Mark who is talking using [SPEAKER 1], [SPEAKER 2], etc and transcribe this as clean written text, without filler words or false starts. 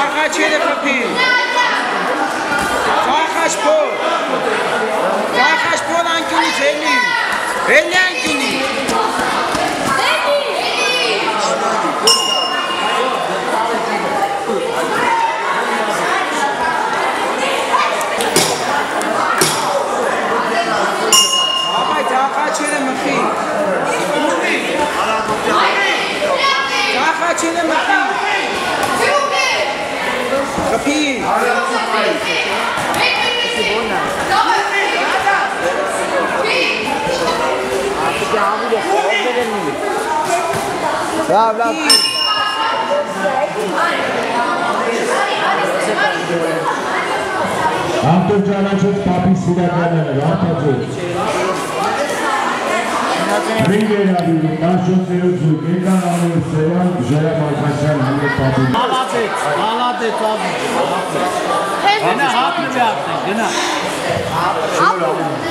[SPEAKER 1] Ծախաչերը խփի։ Ծախաչփոր։ Ծախաչփոր անկյունից էլի։ Էլի անկյունի։ Ապայ ծախաչերը մխի։ Ծախաչերը մխի։ Խփի։ Լավ, լավ։
[SPEAKER 2] Արտուր ճանաչեց Պապին Սիրականյանը, Արտաջոց։ Ռինգերավի, Նաշոցերով զուգ, եկան անոր Սերան, Ժերամարկասյան, հաներ Պապին։
[SPEAKER 3] Հալատեց, գնա հապն է արտեն, գնա։